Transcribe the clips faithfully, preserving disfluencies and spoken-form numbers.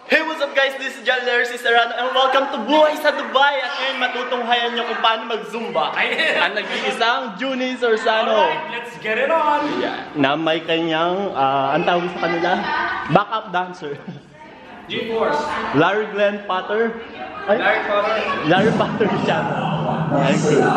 Hey, what's up guys? This is John Larry Serrano and welcome to Buhay sa Dubai. At ngayon matutunghayan nyo kung paano mag-zumba ang nag-iisang Junie Sorzano. Alright, let's get it on! Yeah, na may kanyang, uh, ang tawag sa kanila, backup dancer. G-Force. Larry Glenn Potter. Ay? Larry Potter. Larry Potter siya. Thank you.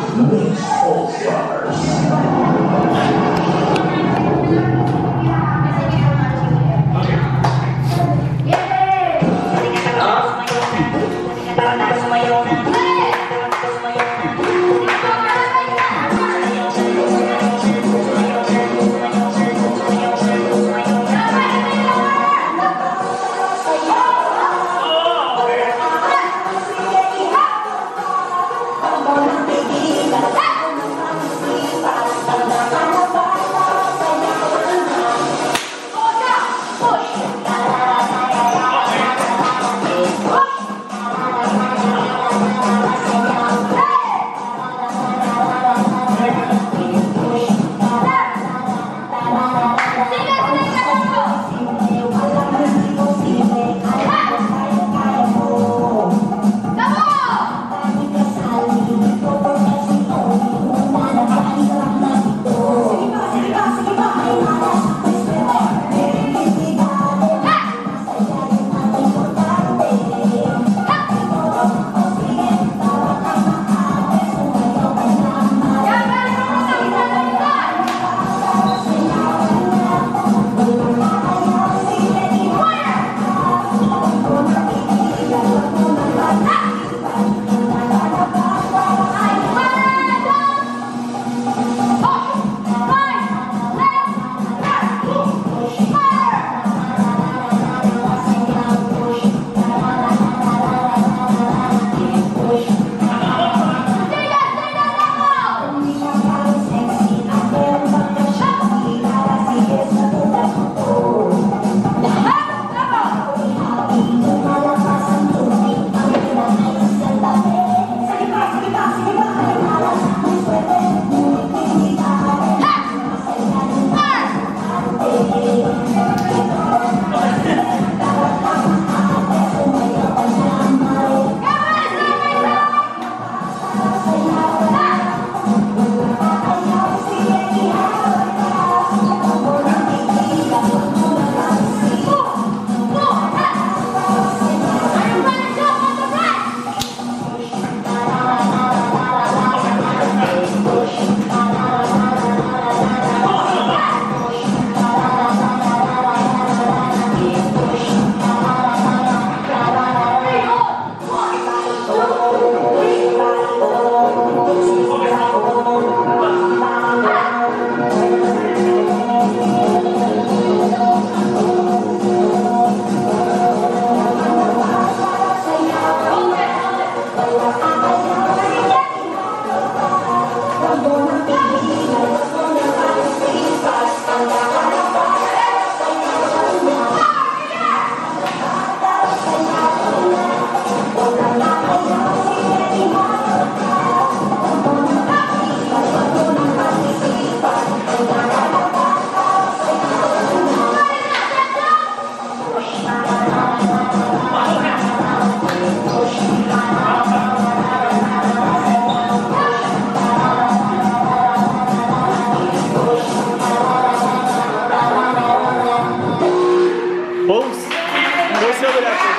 Pose. Pose na ba natin?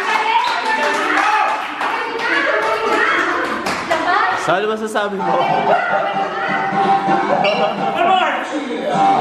Saan masasabi mo? March!